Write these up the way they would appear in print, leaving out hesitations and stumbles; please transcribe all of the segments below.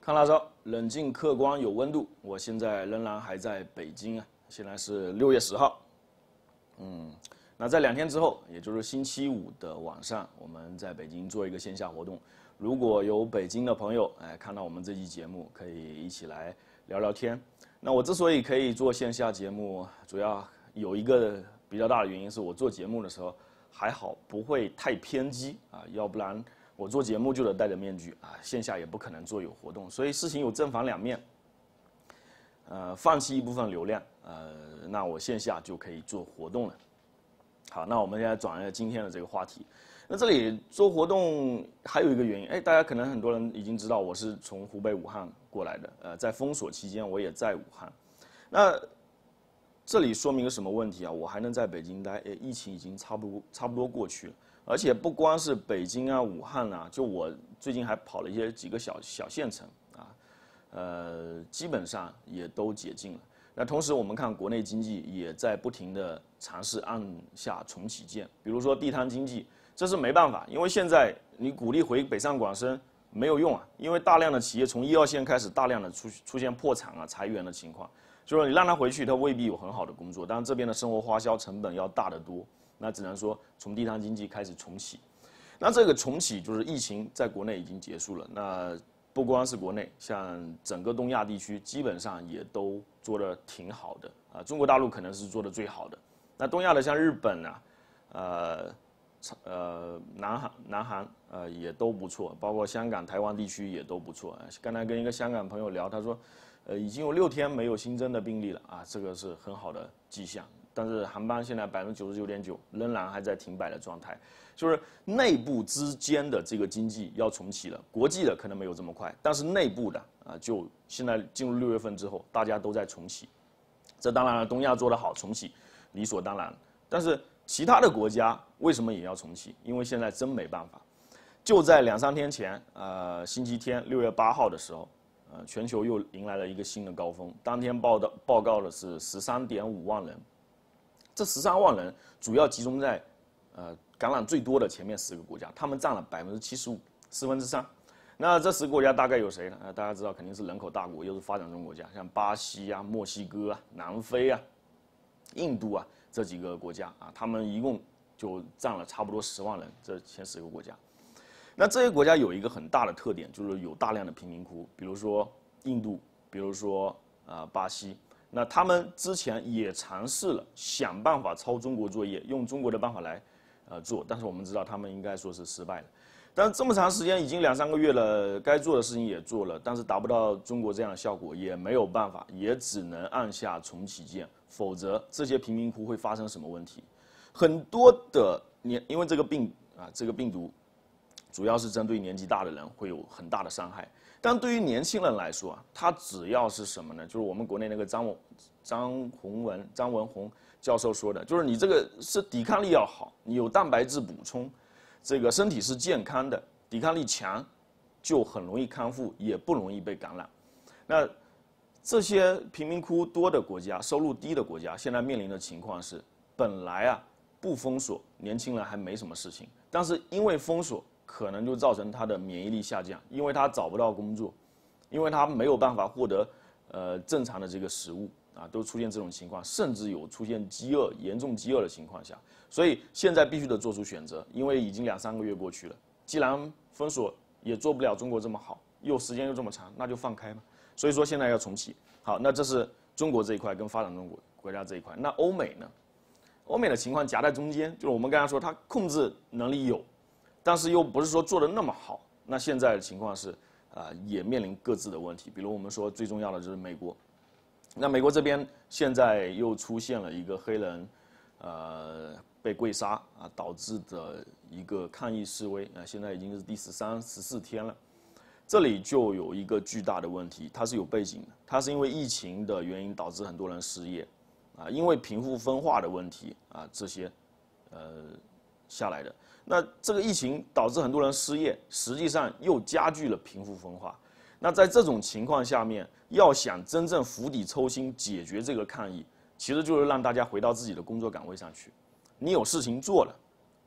看辣椒，冷静客观有温度。我现在仍然还在北京啊，现在是6月10号。那在2天之后，也就是星期五的晚上，我们在北京做一个线下活动。如果有北京的朋友，看到我们这期节目，可以一起来聊聊天。那我之所以可以做线下节目，主要有一个比较大的原因是我做节目的时候还好不会太偏激啊，要不然我做节目就得戴着面具啊，线下也不可能做有活动，所以事情有正反两面。放弃一部分流量，那我线下就可以做活动了。好，那我们现在转入今天的这个话题。那这里做活动还有一个原因，大家可能很多人已经知道我是从湖北武汉过来的，在封锁期间我也在武汉。那这里说明个什么问题啊？我还能在北京待，疫情已经差不多过去了，而且不光是北京啊、武汉啊，就我最近还跑了几个小县城啊，基本上也都解禁了。那同时我们看国内经济也在不停的尝试按下重启键，比如说地摊经济，这是没办法，因为现在你鼓励回北上广深没有用啊，因为大量的企业从1、2线开始大量的出现破产啊、裁员的情况，就是你让他回去，他未必有很好的工作，当然这边的生活花销成本要大得多，那只能说从地摊经济开始重启。那这个重启就是疫情在国内已经结束了，那不光是国内，像整个东亚地区基本上也都做得挺好的啊。中国大陆可能是做得最好的。那东亚的像日本啊，南韩也都不错，包括香港、台湾地区也都不错。刚才跟一个香港朋友聊，他说，已经有6天没有新增的病例了啊，这个是很好的迹象。但是航班现在99.9%仍然还在停摆的状态，就是内部之间的这个经济要重启了，国际的可能没有这么快，但是内部的就现在进入6月份之后，大家都在重启。这当然了，东亚做得好，重启理所当然。但是其他的国家为什么也要重启？因为现在真没办法。就在2、3天前，星期天6月8号的时候，全球又迎来了一个新的高峰，当天报告的是13.5万人。这13万人主要集中在感染最多的前面10个国家，他们占了75%，3/4。那这10个国家大概有谁呢？大家知道肯定是人口大国，又是发展中国家，像巴西啊、墨西哥啊、南非啊、印度啊这几个国家啊，他们一共就占了差不多10万人，这前10个国家。那这些国家有一个很大的特点，就是有大量的贫民窟，比如说印度，比如说巴西。那他们之前也尝试了想办法抄中国作业，用中国的办法来做，但是我们知道他们应该说是失败了。但是这么长时间已经2、3个月了，该做的事情也做了，但是达不到中国这样的效果，也没有办法，也只能按下重启键，否则这些贫民窟会发生什么问题？很多的因为这个病毒主要是针对年纪大的人会有很大的伤害。但对于年轻人来说他只要是什么呢？就是我们国内那个张文宏教授说的，就是你这个是抵抗力要好，你有蛋白质补充，这个身体是健康的，抵抗力强，就很容易康复，也不容易被感染。那这些贫民窟多的国家、收入低的国家，现在面临的情况是，本来不封锁，年轻人还没什么事情，但是因为封锁，可能就造成他的免疫力下降，因为他找不到工作，因为他没有办法获得正常的这个食物都出现这种情况，甚至有出现严重饥饿的情况下，所以现在必须得做出选择，因为已经2、3个月过去了，既然封锁也做不了中国这么好，时间又这么长，那就放开嘛。所以说现在要重启。好，那这是中国这一块跟发展中国家这一块。那欧美呢？欧美的情况夹在中间，就是我们刚才说，它控制能力有。但是又不是说做得那么好，那现在的情况是，也面临各自的问题。比如我们说最重要的就是美国，那美国这边现在又出现了一个黑人，被跪杀导致的一个抗议示威现在已经是第13、14天了。这里就有一个巨大的问题，它是有背景的，它是因为疫情的原因导致很多人失业，因为贫富分化的问题这些，下来的。那这个疫情导致很多人失业，实际上又加剧了贫富分化。那在这种情况下面，要想真正釜底抽薪解决这个抗议，其实就是让大家回到自己的工作岗位上去。你有事情做了，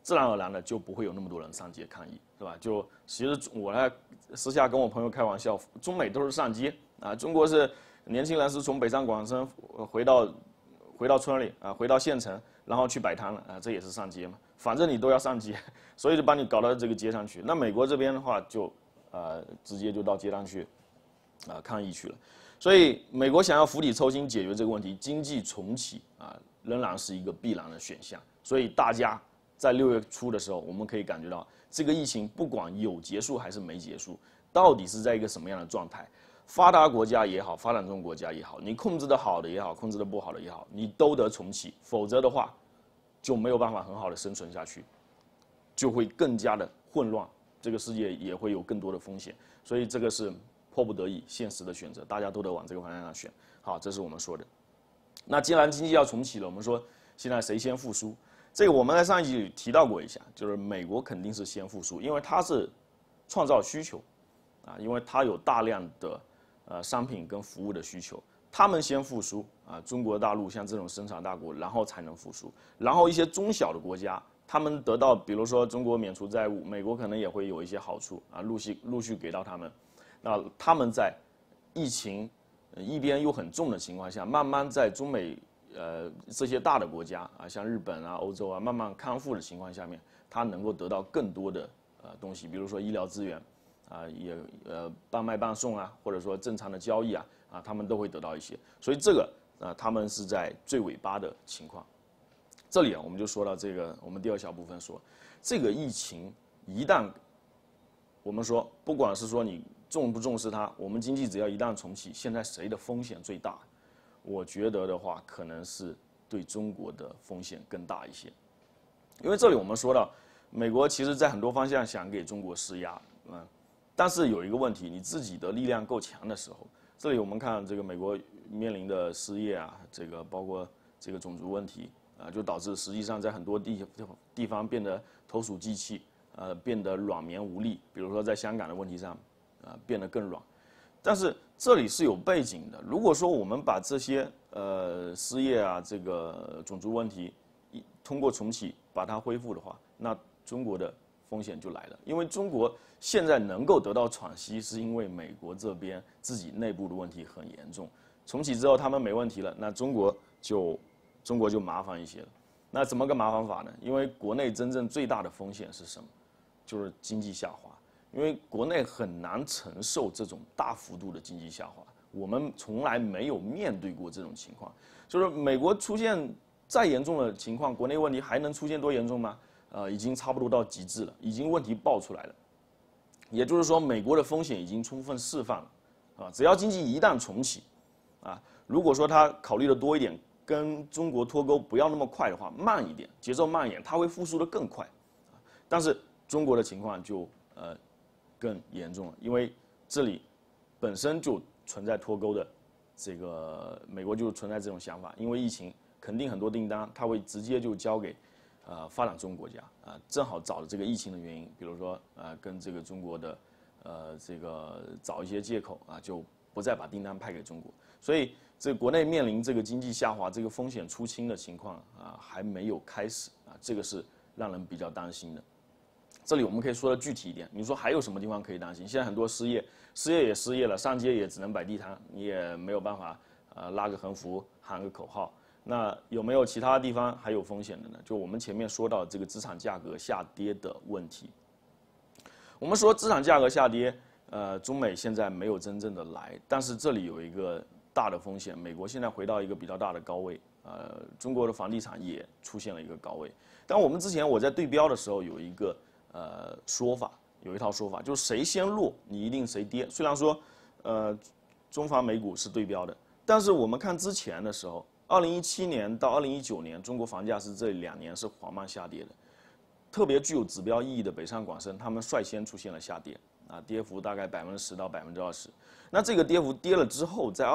自然而然的就不会有那么多人上街抗议，是吧？就其实我呢私下跟我朋友开玩笑，中美都是上街啊，中国是年轻人是从北上广深回到村里啊，回到县城，然后去摆摊了啊，这也是上街嘛，反正你都要上街，所以就把你搞到这个街上去。那美国这边的话就直接就到街上去抗议去了。所以美国想要釜底抽薪解决这个问题，经济重启仍然是一个必然的选项。所以大家在6月初的时候，我们可以感觉到这个疫情不管有结束还是没结束，到底是在一个什么样的状态？发达国家也好，发展中国家也好，你控制的好的也好，控制的不好的也好，你都得重启，否则的话就没有办法很好的生存下去，就会更加的混乱，这个世界也会有更多的风险。所以这个是迫不得已、现实的选择，大家都得往这个方向上选。好，这是我们说的。那既然经济要重启了，我们说现在谁先复苏？这个我们在上一集里提到过一下，就是美国肯定是先复苏，因为它是创造需求，因为它有大量的商品跟服务的需求，他们先复苏中国大陆像这种生产大国，然后才能复苏，然后一些中小的国家，他们得到，比如说中国免除债务，美国可能也会有一些好处陆续给到他们，那他们在疫情一边又很重的情况下，慢慢在中美这些大的国家像日本欧洲慢慢康复的情况下面，它能够得到更多的东西，比如说医疗资源也半卖半送或者说正常的交易他们都会得到一些，所以这个他们是在最尾巴的情况。这里我们就说到这个，我们第二小部分说，这个疫情一旦我们说，不管是说你重不重视它，我们经济只要一旦重启，现在谁的风险最大？我觉得的话，可能是对中国的风险更大一些，因为这里我们说到，美国其实在很多方向想给中国施压，但是有一个问题，你自己的力量够强的时候，这里我们看这个美国面临的失业这个包括这个种族问题就导致实际上在很多地方变得投鼠忌器，变得软绵无力，比如说在香港的问题上变得更软。但是这里是有背景的。如果说我们把这些失业这个种族问题通过重启把它恢复的话，那中国的风险就来了。因为中国现在能够得到喘息，是因为美国这边自己内部的问题很严重。重启之后他们没问题了，那中国就麻烦一些了。那怎么个麻烦法呢？因为国内真正最大的风险是什么？就是经济下滑。因为国内很难承受这种大幅度的经济下滑，我们从来没有面对过这种情况。就是美国出现再严重的情况，国内问题还能出现多严重吗？已经差不多到极致了，已经问题爆出来了。也就是说，美国的风险已经充分释放了，只要经济一旦重启，如果说他考虑的多一点，跟中国脱钩不要那么快的话，慢一点，节奏慢一点，它会复苏的更快。但是中国的情况就更严重了，因为这里本身就存在脱钩的这个美国就存在这种想法，因为疫情肯定很多订单它会直接就交给发展中国家正好找了这个疫情的原因，比如说跟这个中国的这个找一些借口就不再把订单派给中国，所以这国内面临这个经济下滑这个风险出清的情况还没有开始这个是让人比较担心的。这里我们可以说的具体一点，你说还有什么地方可以担心？现在很多失业也失业了，上街也只能摆地摊，你也没有办法拉个横幅喊个口号。那有没有其他地方还有风险的呢？就我们前面说到这个资产价格下跌的问题。我们说资产价格下跌，中美现在没有真正的来，但是这里有一个大的风险，美国现在回到一个比较大的高位，中国的房地产也出现了一个高位。但我们之前我在对标的时候有一个说法，有一套说法，就是谁先落，你一定谁跌。虽然说，中法美股是对标的，但是我们看之前的时候，2017年到2019年，中国房价是这2年是缓慢下跌的，特别具有指标意义的北上广深，他们率先出现了下跌，跌幅大概10%到20%。那这个跌幅跌了之后，在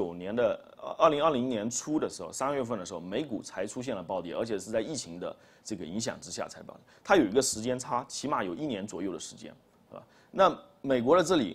2020年初的时候，3月份的时候，美股才出现了暴跌，而且是在疫情的这个影响之下才暴跌。它有一个时间差，起码有1年左右的时间，是吧？那美国的这里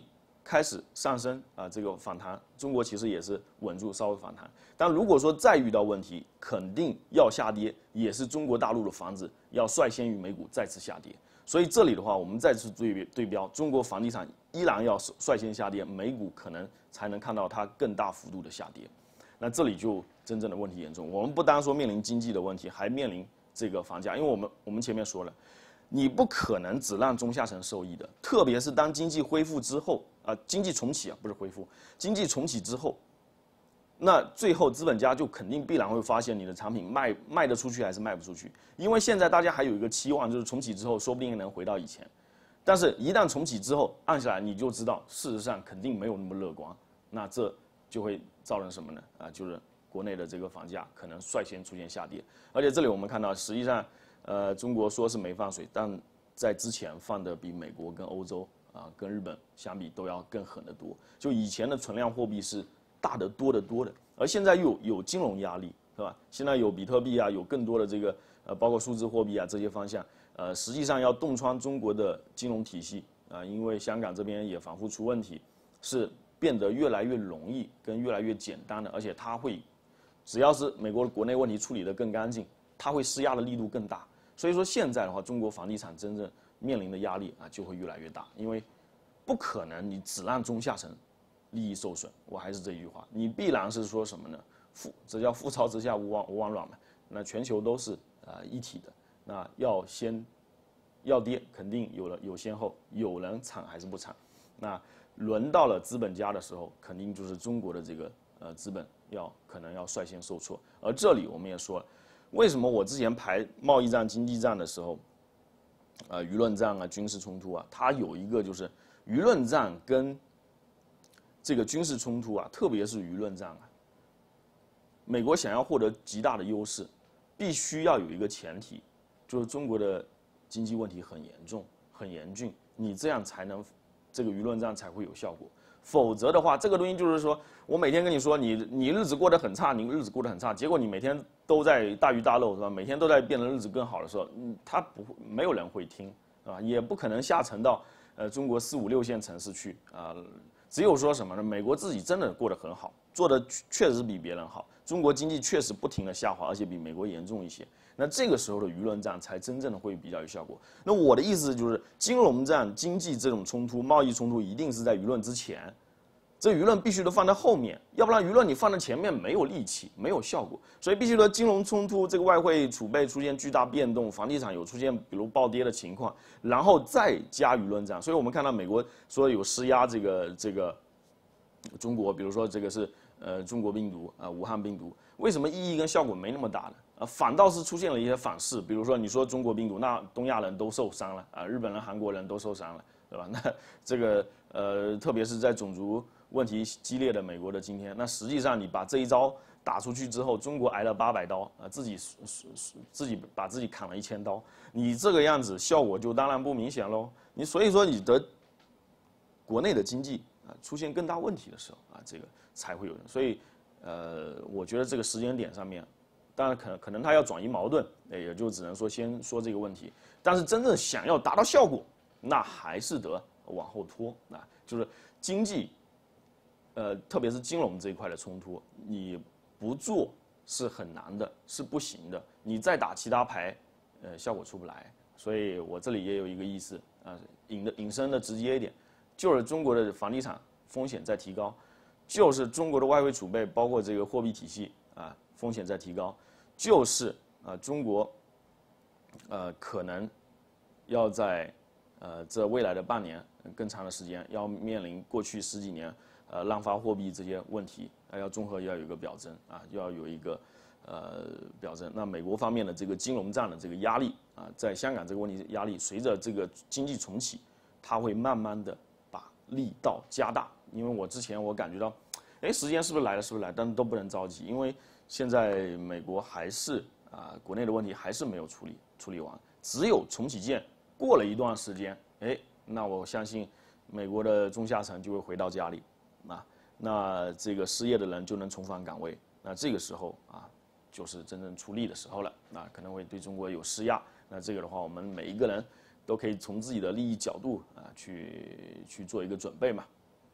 开始上升啊，这个反弹，中国其实也是稳住稍微反弹。但如果说再遇到问题，肯定要下跌，也是中国大陆的房子要率先于美股再次下跌。所以这里的话，我们再次对标，中国房地产依然要率先下跌，美股可能才能看到它更大幅度的下跌。那这里就真正的问题严重。我们不单说面临经济的问题，还面临这个房价，因为我们前面说了，你不可能只让中下层受益的，特别是当经济恢复之后经济重启啊，不是恢复，经济重启之后，那最后资本家就肯定必然会发现你的产品卖得出去还是卖不出去，因为现在大家还有一个期望，就是重启之后说不定能回到以前，但是一旦重启之后按下来，你就知道事实上肯定没有那么乐观，那这就会造成什么呢？就是国内的这个房价可能率先出现下跌，而且这里我们看到，实际上，中国说是没放水，但在之前放的比美国跟欧洲跟日本相比都要更狠得多。就以前的存量货币是大得多得多的，而现在又有金融压力，是吧？现在有比特币有更多的这个包括数字货币这些方向，实际上要洞穿中国的金融体系因为香港这边也反复出问题，是变得越来越容易跟越来越简单的，而且它会，只要是美国的国内问题处理得更干净，它会施压的力度更大。所以说现在的话，中国房地产真正面临的压力就会越来越大，因为不可能你只让中下层利益受损。我还是这句话，你必然是说什么呢？这叫覆巢之下无完卵嘛。那全球都是一体的，那要跌肯定有先后，有人惨还是不惨？那轮到了资本家的时候，肯定就是中国的这个资本可能要率先受挫。而这里我们也说了，为什么我之前排贸易战、经济战的时候，舆论战军事冲突它有一个就是舆论战跟这个军事冲突特别是舆论战美国想要获得极大的优势，必须要有一个前提，就是中国的经济问题很严重、很严峻，你这样才能这个舆论战才会有效果。否则的话，这个东西就是说我每天跟你说你日子过得很差，你日子过得很差，结果你每天都在大鱼大肉是吧？每天都在变得日子更好的时候，没有人会听也不可能下沉到中国4、5、6线城市去只有说什么呢？美国自己真的过得很好，做的确实比别人好，中国经济确实不停的下滑，而且比美国严重一些。那这个时候的舆论战才真正的会比较有效果。那我的意思就是，金融战、经济这种冲突、贸易冲突，一定是在舆论之前，这舆论必须得放在后面，要不然舆论你放在前面没有力气，没有效果。所以必须得金融冲突，这个外汇储备出现巨大变动，房地产有出现比如暴跌的情况，然后再加舆论战。所以我们看到美国说有施压这个中国，比如说这个是中国病毒武汉病毒，为什么意义跟效果没那么大呢？反倒是出现了一些反噬，比如说你说中国病毒，那东亚人都受伤了日本人、韩国人都受伤了，对吧？那这个特别是在种族问题激烈的美国的今天，那实际上你把这一招打出去之后，中国挨了800刀自己把自己砍了1000刀，你这个样子效果就当然不明显喽。所以说你的国内的经济出现更大问题的时候这个才会有人。所以我觉得这个时间点上面。当然可能他要转移矛盾，也就只能说先说这个问题。但是真正想要达到效果，那还是得往后拖就是经济，特别是金融这一块的冲突，你不做是很难的，是不行的。你再打其他牌，效果出不来。所以我这里也有一个意思引申的直接一点，就是中国的房地产风险在提高，就是中国的外汇储备，包括这个货币体系风险在提高，就是中国可能要在这未来的半年更长的时间，要面临过去10几年滥发货币这些问题，要综合要有一个表征要有一个表征。那美国方面的这个金融战的这个压力在香港这个问题压力，随着这个经济重启，它会慢慢的把力道加大。因为之前我感觉到，时间是不是来了，是不是来，但是都不能着急，因为现在美国还是国内的问题还是没有处理完，只有重启键过了一段时间，那我相信美国的中下层就会回到家里，那这个失业的人就能重返岗位，那这个时候就是真正出力的时候了，那可能会对中国有施压，那这个的话，我们每一个人都可以从自己的利益角度去做一个准备嘛。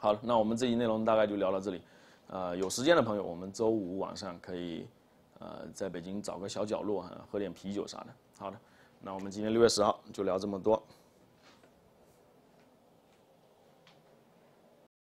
好了，那我们这期内容大概就聊到这里。有时间的朋友，我们周五晚上可以在北京找个小角落喝点啤酒啥的。好的，那我们今天6月10号就聊这么多。